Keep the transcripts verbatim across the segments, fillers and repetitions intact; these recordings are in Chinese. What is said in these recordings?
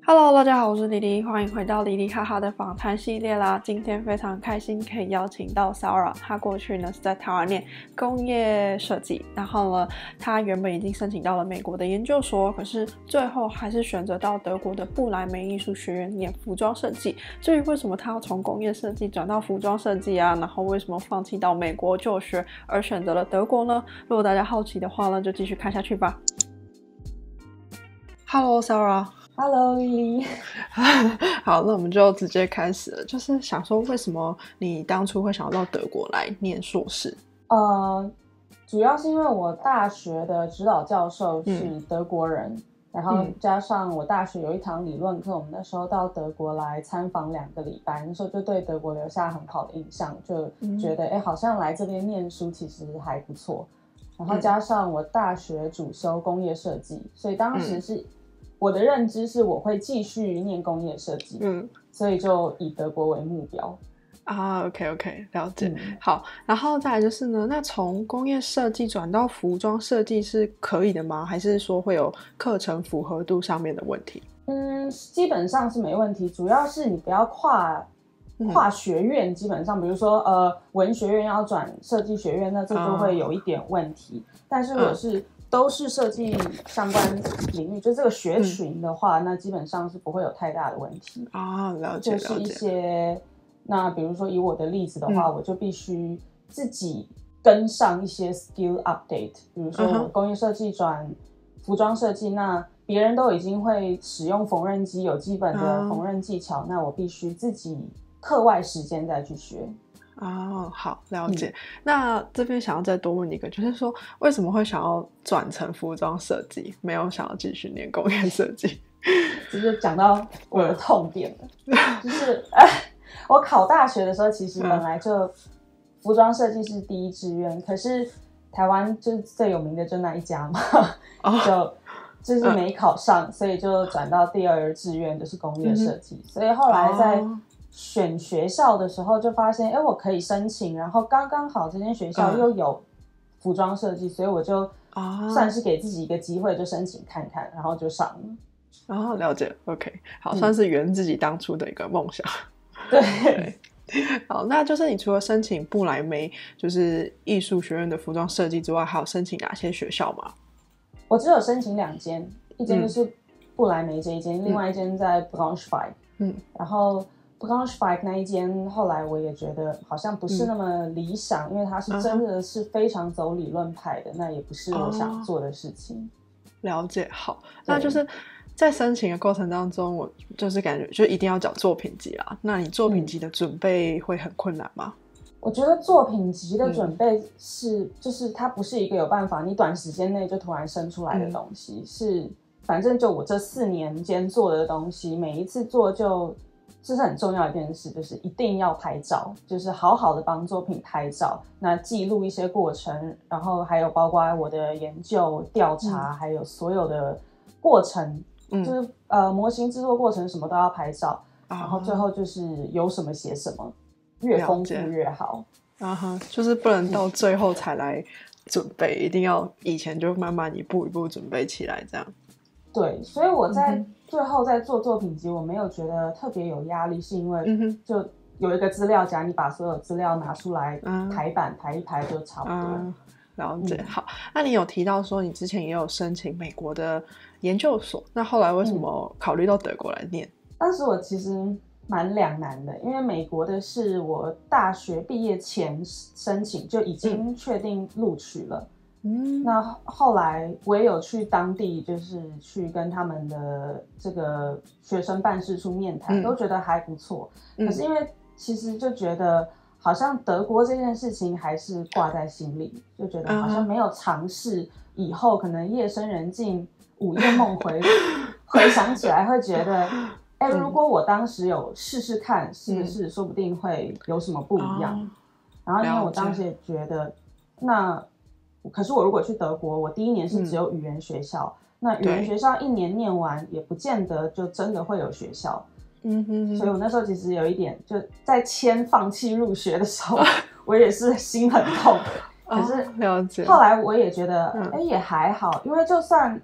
Hello， 大家好，我是莉莉，欢迎回到莉莉哈哈的访谈系列啦。今天非常开心可以邀请到 Sara， 她过去呢是在台湾念工业设计，然后呢，她原本已经申请到了美国的研究所，可是最后还是选择到德国的布莱梅艺术学院念服装设计。至于为什么她要从工业设计转到服装设计啊，然后为什么放弃到美国就学而选择了德国呢？如果大家好奇的话呢，就继续看下去吧。Hello Sara。Hello Lily 好，那我们就直接开始了。就是想说，为什么你当初会想要到德国来念硕士？ 呃，主要是因为我大学的指导教授是德国人，嗯、然后加上我大学有一堂理论课，我们那时候到德国来参访两个礼拜，那时候就对德国留下很好的印象，就觉得哎、嗯，好像来这边念书其实还不错。然后加上我大学主修工业设计，所以当时是、嗯。我的认知是我会继续念工业设计，嗯，所以就以德国为目标啊。OK OK， 了解、嗯。好，然后再来就是呢，那从工业设计转到服装设计是可以的吗？还是说会有课程符合度上面的问题？ 嗯，基本上是没问题，主要是你不要跨跨学院，基本上比如说呃文学院要转设计学院，那这就会有一点问题。嗯、但是如果是、嗯都是设计相关领域，就这个学群的话、嗯、那基本上是不会有太大的问题啊。了解， 就是一些那比如说以我的例子的话、嗯、我就必须自己跟上一些 skill update， 比如说我工业设计转服装设计、嗯、那别人都已经会使用缝纫机，有基本的缝纫技巧、嗯、那我必须自己课外时间再去学。 哦，好，了解、嗯、那这边想要再多问一个，就是说为什么会想要转成服装设计，没有想要继续念工业设计？ 这就讲到我的痛点了就是呃，我考大学的时候其实本来就服装设计是第一志愿、嗯、可是台湾就是最有名的就那一家嘛、哦、就就是没考上、嗯、所以就转到第二志愿就是工业设计、嗯、所以后来在、哦选学校的时候就发现，哎，我可以申请，然后刚刚好这间学校又有服装设计、嗯，所以我就算是给自己一个机会，就申请看看，然后就上了。 然后、哦、了解 ，OK， 好，算是圆自己当初的一个梦想。 对， 对好，那就是你除了申请布莱梅就是艺术学院的服装设计之外，还有申请哪些学校吗？ 我只有申请两间，一间就是布莱梅这一间、嗯，另外一间在 Braunschweig， 嗯，然后。Braunschweig 那一间后来我也觉得好像不是那么理想、嗯、因为它是真的是非常走理论派的、嗯、那也不是我想做的事情、哦、 了解。好，那就是在申请的过程当中我就是感觉就一定要找作品集啦，那你作品集的准备会很困难吗？ 嗯、我觉得作品集的准备是、嗯、就是它不是一个有办法你短时间内就突然生出来的东西、嗯、是反正就我这四年间做的东西每一次做就这是很重要的一件事，就是一定要拍照，就是好好的帮作品拍照，那记录一些过程，然后还有包括我的研究调查、嗯、还有所有的过程、嗯、就是呃模型制作过程什么都要拍照、嗯、然后最后就是有什么写什么，越丰富越好啊哈，就是不能到最后才来准备、嗯、一定要以前就慢慢一步一步准备起来这样。 对，所以我在最后在做作品集我没有觉得特别有压力，是因为就有一个资料夹，你把所有资料拿出来排版排一排就差不多、嗯、 了解、嗯、好，那你有提到说你之前也有申请美国的研究所，那后来为什么考虑到德国来念、嗯、 当时我其实蛮两难的，因为美国的是我大学毕业前申请就已经确定录取了、嗯，那后来我也有去当地，就是去跟他们的这个学生办事处面谈、嗯、都觉得还不错、嗯、可是因为其实就觉得好像德国这件事情还是挂在心里，就觉得好像没有尝试以后可能夜深人静午夜梦回回想起来会觉得哎、欸，如果我当时有试试看是不是说不定会有什么不一样、嗯、然后因为我当时也觉得那可是我如果去德国我第一年是只有语言学校、嗯、那语言学校一年念完也不见得就真的会有学校，嗯哼哼，所以我那时候其实有一点就在签放弃入学的时候我也是心很痛可是后来我也觉得哎、欸、也还好，因为就算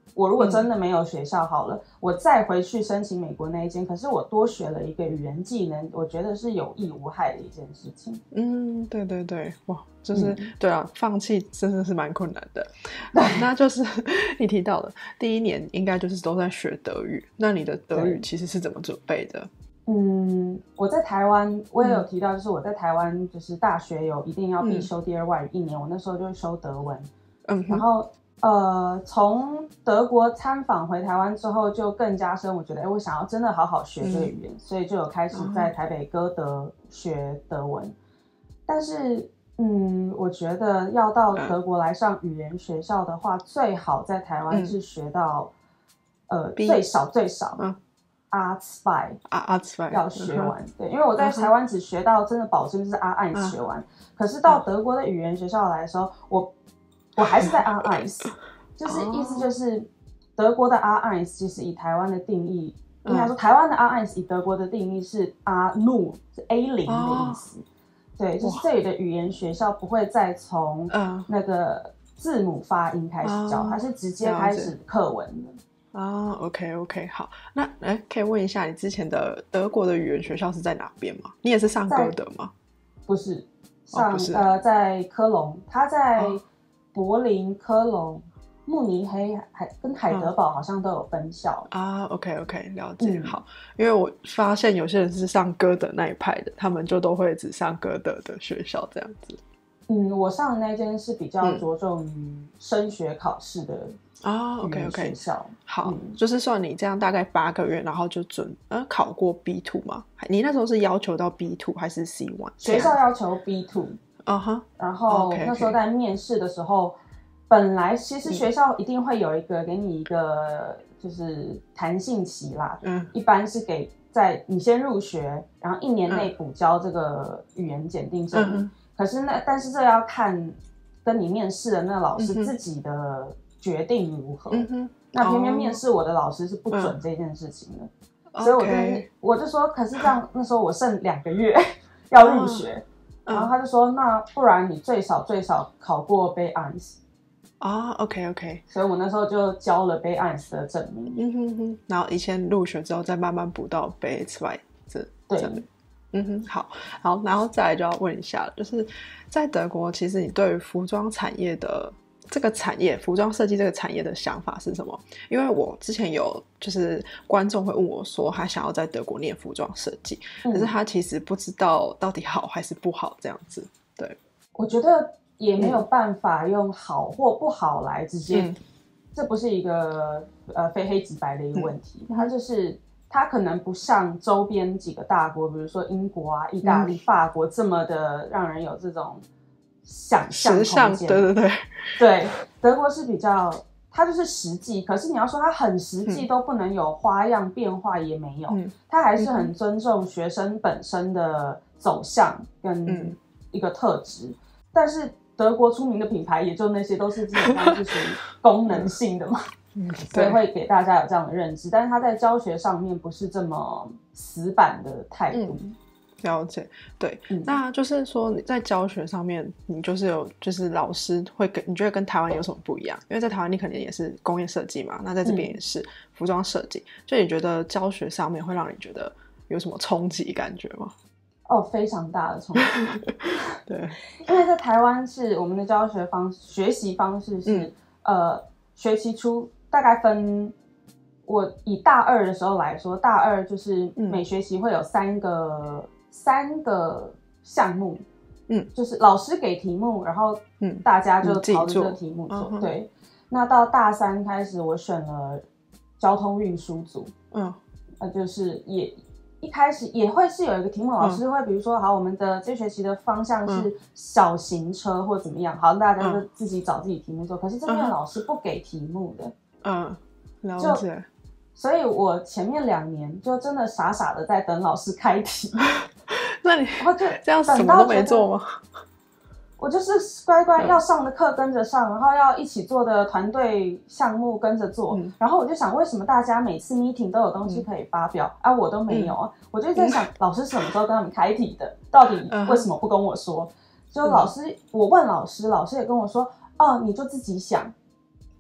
我如果真的没有学校好了，嗯、我再回去申请美国那一间，可是我多学了一个语言技能，我觉得是有益无害的一件事情。 嗯，对对对，哇，就是、嗯、对啊，放弃真的是蛮困难的。那就是你提到的第一年应该就是都在学德语，那你的德语其实是怎么准备的？ 嗯，我在台湾我也有提到，就是我在台湾就是大学有一定要必修第二外语一年，嗯、我那时候就修德文，嗯，然后呃从德国参访回台湾之后就更加深，我觉得哎，我想要真的好好学这个语言，嗯、所以就有开始在台北歌德学德文，嗯、但是嗯，我觉得要到德国来上语言学校的话，嗯、最好在台湾是学到、嗯、呃最少最少。嗯阿zwei 阿zwei 要学完，嗯、对，因为我在台湾只学到真的保证就是阿eins学完，嗯、可是到德国的语言学校来的时候，我我还是在阿eins，就是意思就是德国的阿eins其实以台湾的定义，嗯、应该说台湾的阿eins以德国的定义是阿null，是 A 零的意思，哦、对，就是这里的语言学校不会再从那个字母发音开始教，它、嗯、是直接开始课文的。 啊、哦、，OK OK， 好，那哎，可以问一下，你之前的德国的语言学校是在哪边吗？你也是上歌德吗？ 不是，上、哦、不是呃，在科隆，他在柏林、科隆、慕尼黑，还跟海德堡好像都有分校、 嗯、啊。OK OK， 了解、嗯。好，因为我发现有些人是上歌德那一派的，他们就都会只上歌德的学校这样子。 嗯，我上的那间是比较着重于升学考试的。 啊、oh, ，OK OK， 校好、嗯，就是说你这样大概八个月，然后就准呃考过 B 二 吗？你那时候是要求到 B 二 还是 C 一？ 学校要求 B 二，嗯哼，然后那时候在面试的时候， okay, okay. 本来其实学校一定会有一个给你一个就是弹性期啦，嗯，一般是给在你先入学，然后一年内补交这个语言检定证明、嗯，可是那但是这要看跟你面试的那老师自己的、嗯。决定如何、嗯、那偏偏面试我的老师是不准这件事情的、嗯、所以我就、okay. 我就说可是这样那时候我剩两个月要入学、嗯、然后他就说那不然你最少最少考过 B 一啊、哦、OK OK， 所以我那时候就交了 B 一 的证明、 嗯、哼哼，然后以前入学之后再慢慢补到 B 二 这证明。嗯哼，好好，然后再来就要问一下，就是在德国其实你对于服装产业的这个产业，服装设计这个产业的想法是什么？因为我之前有就是观众会问我说他想要在德国念服装设计、嗯、可是他其实不知道到底好还是不好这样子。对， 我觉得也没有办法用好或不好来直接、嗯、这不是一个呃非黑即白的一个问题、嗯、它就是它可能不像周边几个大国比如说英国啊、意大利、嗯、法国这么的让人有这种想象空间， 对对对对，德国是比较，它就是实际，可是你要说它很实际，都不能有花样变化也没有，嗯、它还是很尊重学生本身的走向跟一个特质。嗯、但是德国出名的品牌也就那些，都是基本上是属于功能性的嘛，嗯、所以会给大家有这样的认知。但是它在教学上面不是这么死板的态度。嗯了解，对、嗯，那就是说你在教学上面，你就是有，就是老师会跟你觉得跟台湾有什么不一样？因为在台湾你肯定也是工业设计嘛，那在这边也是服装设计，嗯、就你觉得教学上面会让你觉得有什么冲击感觉吗？ 哦，非常大的冲击。 对， 因为在台湾是我们的教学方式、学习方式是、嗯、呃，学期初大概分。我以大二的时候来说，大二就是每学期会有三个、嗯、三个项目，嗯，就是老师给题目，然后大家就朝着这个题目做。做对，那到大三开始，我选了交通运输组，嗯，呃，就是也一开始也会是有一个题目，老师会比如说，好，我们的这学期的方向是小型车或怎么样，好，大家就自己找自己题目做。可是这边老师不给题目的， 嗯，了解。 所以我前面两年就真的傻傻的在等老师开题。 那你然后就这样什么都没做吗？ 我就是乖乖要上的课跟着上，然后要一起做的团队项目跟着做、嗯、然后我就想为什么大家每次 meeting 都有东西可以发表、嗯、啊我都没有啊、嗯、我就在想、嗯、老师什么时候跟他们开题的，到底为什么不跟我说、嗯、就老师我问老师，老师也跟我说哦你就自己想，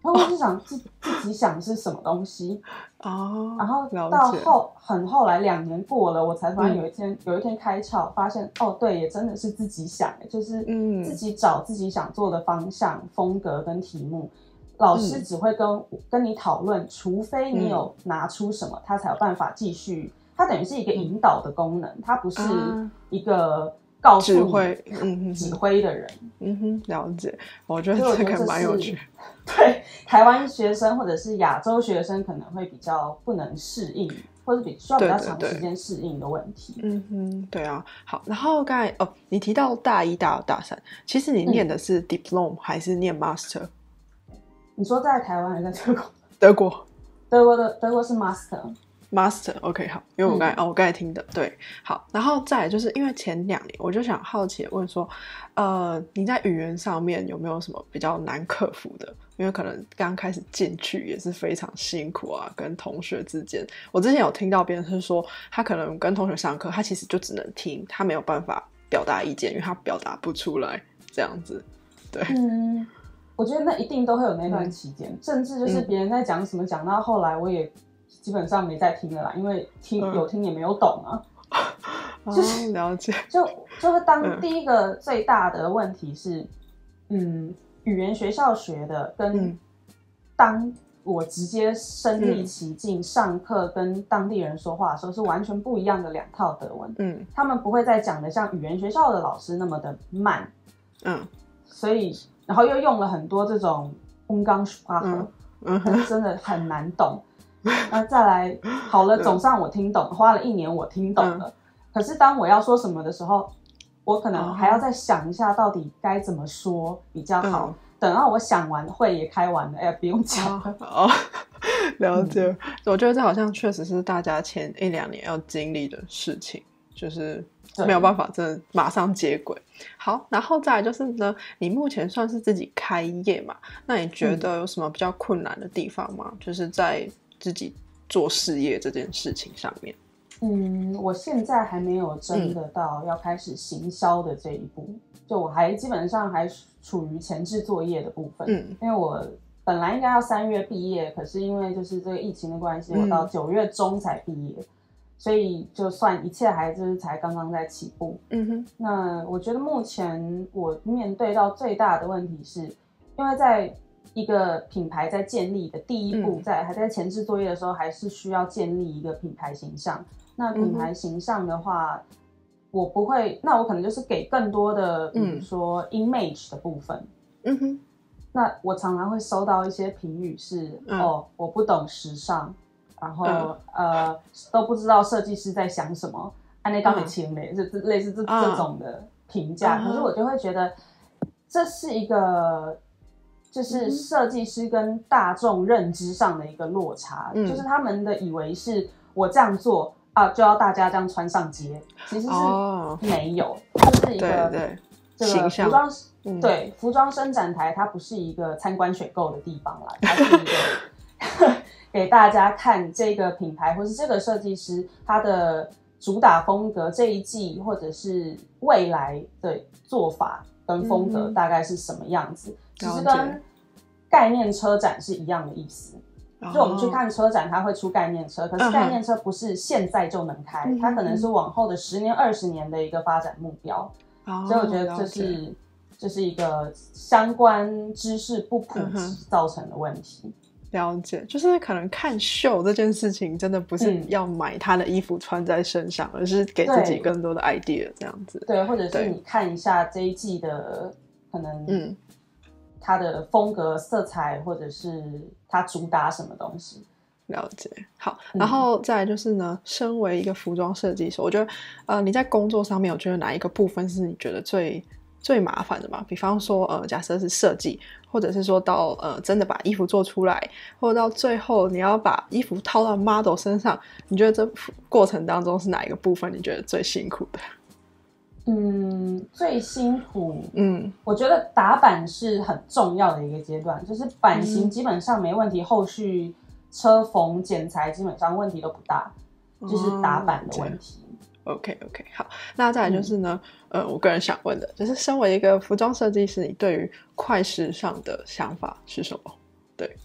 然后我就想自自己想是什么东西哦， 然后到后很后来两年过了，我才发现有一天、嗯、有一天开窍，发现哦对，也真的是自己想，就是自己找自己想做的方向、风格跟题目。老师只会跟、嗯、跟你讨论，除非你有拿出什么，他才有办法继续。它等于是一个引导的功能，它不是一个告诉你指挥、嗯、 指挥的人。 嗯哼，了解。我觉得这个蛮有趣。 对台湾学生或者是亚洲学生可能会比较不能适应，或者比需要比较长时间适应的问题。 对对对嗯哼，对啊。好，然后刚才哦，你提到大一、大二、大三，其实你念的是 diploma、嗯、还是念 master？ 你说在台湾还是在德国？ 德国， 德国的德国是 master。Master OK 好，因为我刚才、嗯、哦我刚才听的对好，然后再来就是因为前两年我就想好奇的问说，呃，你在语言上面有没有什么比较难克服的？因为可能刚开始进去也是非常辛苦啊，跟同学之间，我之前有听到别人是说，他可能跟同学上课，他其实就只能听，他没有办法表达意见，因为他表达不出来这样子。对， 嗯，我觉得那一定都会有那段期间、嗯，甚至就是别人在讲什么，讲、嗯、到后来我也。基本上没再听了啦，因为听、嗯、有听也没有懂啊。就是、 哦、了解。 就就是当第一个最大的问题是，嗯，语言学校学的跟当我直接身临其境、嗯、上课跟当地人说话的时候是完全不一样的两套德文。嗯，他们不会再讲的像语言学校的老师那么的慢。嗯，所以然后又用了很多这种Umgangssprache，嗯，嗯真的很难懂。那再来好了，总算我听懂，花了一年我听懂了、嗯、可是当我要说什么的时候，我可能还要再想一下到底该怎么说比较好、嗯、等到我想完会也开完了，哎，不用讲了。 哦，了解、嗯、我觉得这好像确实是大家前一两年要经历的事情，就是没有办法真的马上接轨。好，然后再来就是呢，你目前算是自己开业嘛，那你觉得有什么比较困难的地方吗、嗯、就是在自己做事业这件事情上面。 嗯，我现在还没有真的到要开始行销的这一步、嗯、就我还基本上还处于前置作业的部分。嗯，因为我本来应该要三月毕业，可是因为就是这个疫情的关系、嗯、我到九月中才毕业，所以就算一切还就是才刚刚在起步。嗯哼，那我觉得目前我面对到最大的问题是，因为在一个品牌在建立的第一步，在还在前置作业的时候，还是需要建立一个品牌形象。那品牌形象的话，嗯、我不会，那我可能就是给更多的，比如说 image 的部分。嗯哼，那我常常会收到一些评语是、嗯，哦，我不懂时尚，然后、嗯、呃都不知道设计师在想什么，按那刚没清嘞，就类似这、嗯、这种的评价、嗯。可是我就会觉得，这是一个。就是设计师跟大众认知上的一个落差、嗯、就是他们的以为是我这样做啊就要大家这样穿上街，其实是没有、哦、就是一个对对这个服装、嗯、对服装伸展台，它不是一个参观选购的地方啦，它是一个给大家看这个品牌或是这个设计师他的主打风格这一季或者是未来的做法跟风格大概是什么样子、嗯，其实跟概念车展是一样的意思，就我们去看车展，它会出概念车，可是概念车不是现在就能开，嗯、它可能是往后的十年、二十年的一个发展目标。哦、所以我觉得这是这是一个相关知识不普及造成的问题。 了解，就是可能看秀这件事情，真的不是要买他的衣服穿在身上，嗯、而是给自己更多的 idea 这样子。 对，或者是你看一下这一季的可能，嗯。它的风格、色彩，或者是它主打什么东西。 了解。好，然后再来就是呢，身为一个服装设计师，我觉得呃你在工作上面，我觉得哪一个部分是你觉得最最麻烦的嘛？比方说呃假设是设计，或者是说到呃真的把衣服做出来，或者到最后你要把衣服套到 model 身上，你觉得这过程当中是哪一个部分你觉得最辛苦的？ 嗯，最辛苦，嗯，我觉得打版是很重要的一个阶段，就是版型基本上没问题，嗯、后续车缝剪裁基本上问题都不大，嗯、就是打版的问题。 OK OK， 好，那再来就是呢，嗯、呃，我个人想问的，就是身为一个服装设计师，你对于快时尚的想法是什么？对，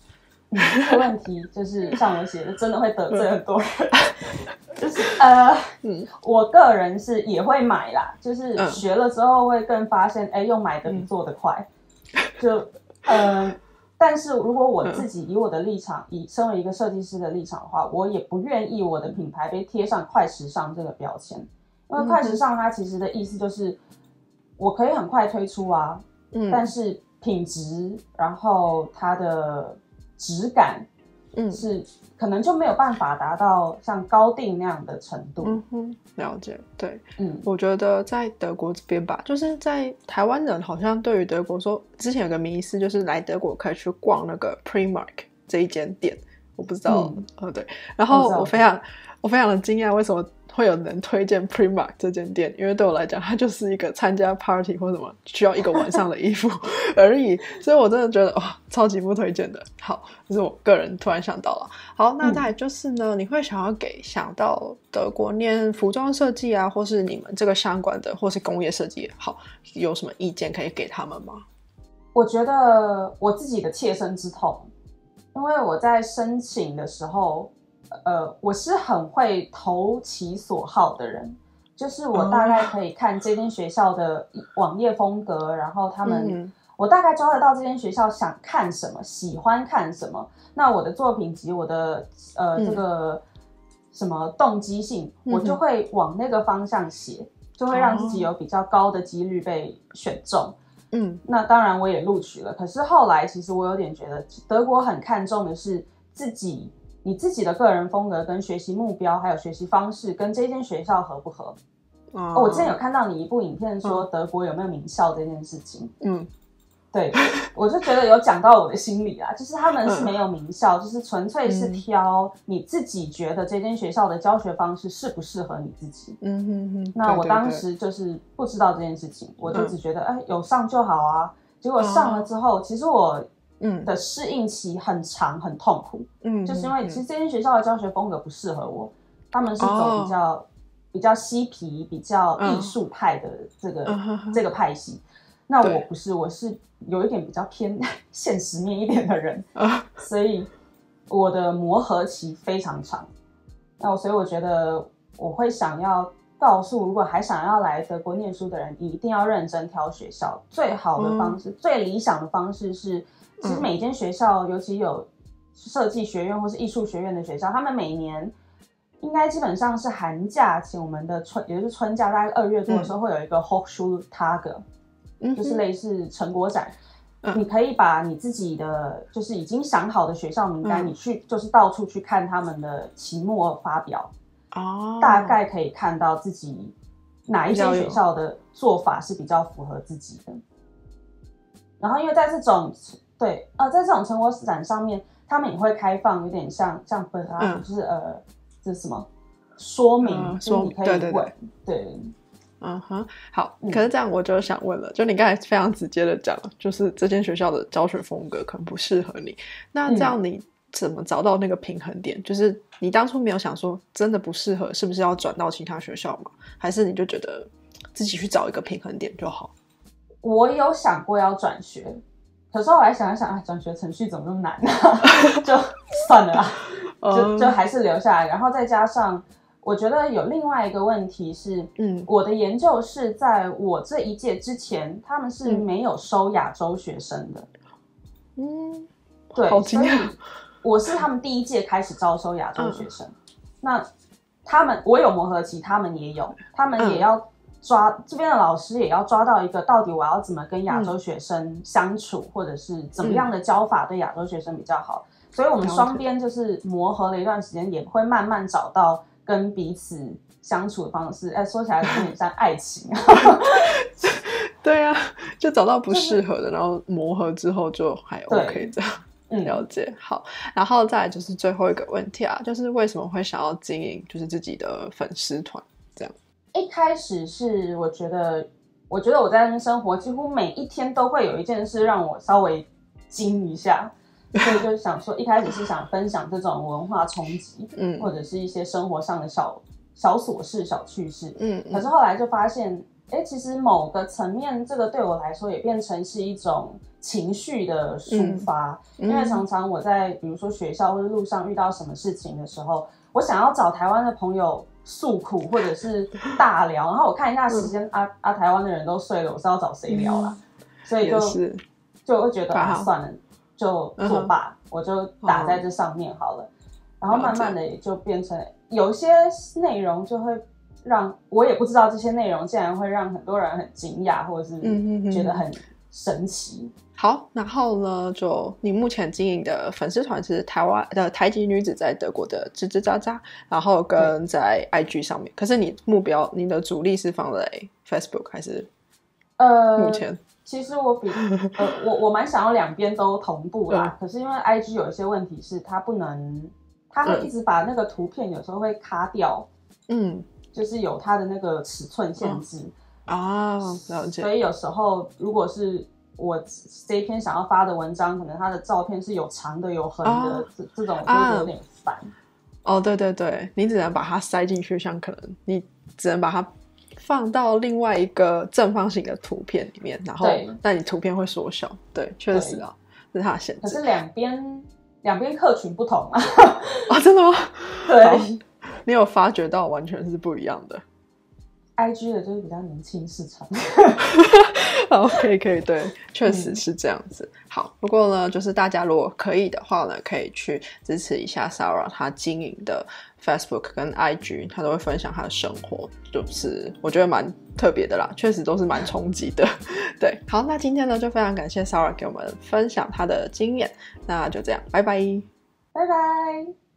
嗯，这个问题就是像我写的，真的会得罪很多人。就是呃，嗯，我个人是也会买啦，就是学了之后会更发现，哎、嗯，用买的比做的快。嗯、就呃，但是如果我自己以我的立场，以身为一个设计师的立场的话，我也不愿意我的品牌被贴上快时尚这个标签，因为快时尚它其实的意思就是我可以很快推出啊，嗯，但是品质，然后它的质感，嗯，是可能就没有办法达到像高定那样的程度。 嗯哼，了解。对，嗯，我觉得在德国这边吧，就是在台湾人好像对于德国说，之前有个迷思，就是来德国可以去逛那个 Primark 这一间店，我不知道，嗯，呃，对。然后我非常我非常的惊讶，为什么会有人推荐 Primark 这间店，因为对我来讲它就是一个参加 party 或什么需要一个晚上的衣服而已，所以我真的觉得哇、哦，超级不推荐的。好，这是我个人突然想到了。好，那再来就是呢、嗯、你会想要给想到德国念服装设计啊，或是你们这个相关的，或是工业设计也好，有什么意见可以给他们吗？ 我觉得我自己的切身之痛，因为我在申请的时候呃，我是很会投其所好的人，就是我大概可以看这间学校的网页风格，然后他们、嗯、我大概抓得到这间学校想看什么，喜欢看什么，那我的作品集，我的呃、嗯、这个什么动机性、嗯、我就会往那个方向写，就会让自己有比较高的几率被选中。嗯，那当然我也录取了，可是后来其实我有点觉得德国很看重的是自己你自己的个人风格跟学习目标还有学习方式跟这间学校合不合、哦哦、我之前有看到你一部影片说德国有没有名校这件事情，嗯，对，我就觉得有讲到我的心里啦，就是他们是没有名校、嗯、就是纯粹是挑你自己觉得这间学校的教学方式适不适合你自己。嗯哼哼，那我当时就是不知道这件事情，对对对，我就只觉得哎、嗯，有上就好啊，结果上了之后、哦、其实我嗯的适应期很长很痛苦，嗯，就是因为其实这间学校的教学风格不适合我，他们是走比较、哦、比较嬉皮比较艺术派的这个、嗯、这个派系，那我不是，我是有一点比较偏现实面一点的人、嗯、所以我的磨合期非常长，那所以我觉得我会想要告诉如果还想要来德国念书的人，一定要认真挑学校，最好的方式、嗯、最理想的方式是其实每间学校、嗯、尤其有设计学院或是艺术学院的学校，他们每年应该基本上是寒假前我们的春也就是春假大概二月多的时候、嗯、会有一个 Hochschultage、嗯、就是类似成果展、嗯、你可以把你自己的就是已经想好的学校名单、嗯、你去就是到处去看他们的期末发表、哦、大概可以看到自己哪一间学校的做法是比较符合自己的，然后因为在这种对呃，在这种成果展上面他们也会开放有点像像本啊、嗯，就是呃这是什么说明、嗯、就是你可以问，对对对对， 嗯哼，好，可是这样我就想问了，就你刚才非常直接的讲了，就是这间学校的教学风格可能不适合你，那这样你怎么找到那个平衡点、嗯、就是你当初没有想说真的不适合是不是要转到其他学校吗？还是你就觉得自己去找一个平衡点就好？ 我有想过要转学，可是后来想一想，转学程序怎么那么难啊就算了啦就, 就还是留下来，然后再加上我觉得有另外一个问题是、嗯、我的研究是在我这一届之前他们是没有收亚洲学生的，嗯，对，好惊讶，所以我是他们第一届开始招收亚洲学生、嗯、那他们我有磨合期，他们也有，他们也要抓、嗯、这边的老师也要抓到一个到底我要怎么跟亚洲学生相处、嗯、或者是怎么样的教法对亚洲学生比较好，所以我们双边就是磨合了一段时间，也会慢慢找到跟彼此相处的方式。哎，说起来有点像爱情对啊，就找到不适合的、就是、然后磨合之后就还 OK 这样。了解。好，然后再来就是最后一个问题啊，就是为什么会想要经营就是自己的粉丝团这样？ 一开始是我觉得我觉得我在那边生活几乎每一天都会有一件事让我稍微惊一下，所以就想说一开始是想分享这种文化冲击、嗯、或者是一些生活上的小小琐事小趣事，嗯，可是后来就发现哎，其实某个层面，这个对我来说也变成是一种情绪的抒发，嗯、因为常常我在比如说学校或者路上遇到什么事情的时候，我想要找台湾的朋友诉苦或者是大聊，然后我看一下时间，嗯、啊啊，台湾的人都睡了，我是要找谁聊啦？嗯、所以就就会觉得啊，算了，就作罢，嗯、我就打在这上面好了。嗯、然后慢慢的也就变成有些内容就会让我也不知道这些内容竟然会让很多人很惊讶，或者是觉得很神奇。嗯、 好，然后呢，就你目前经营的粉丝团是台湾的台籍女子在德国的吱吱喳喳，然后跟在 I G 上面。可是你目标，你的主力是放在 Facebook 还是？ 呃， 目前其实我比呃我我蛮想要两边都同步啦，嗯、可是因为 I G 有一些问题是它不能，它会一直把那个图片有时候会卡掉，嗯，就是有它的那个尺寸限制。 嗯、啊，了解。 所以有时候如果是我这一篇想要发的文章，可能它的照片是有长的有横的，啊、这这种我就有点烦。 哦，对对对，你只能把它塞进去，像可能你只能把它放到另外一个正方形的图片里面，然后但你图片会缩小。对，确实啊，这是它的限制。 可是两边两边客群不同啊。 哦，真的吗？ 对， 你有发觉到完全是不一样的。 I G 的就是比较年轻市场。 好，可以可以，对，确实是这样子。嗯、好，不过呢，就是大家如果可以的话呢，可以去支持一下 Sarah 她经营的 Facebook 跟 I G， 她都会分享她的生活，就是我觉得蛮特别的啦，确实都是蛮冲击的。对，好，那今天呢就非常感谢 Sarah 给我们分享她的经验，那就这样，拜拜， 拜拜。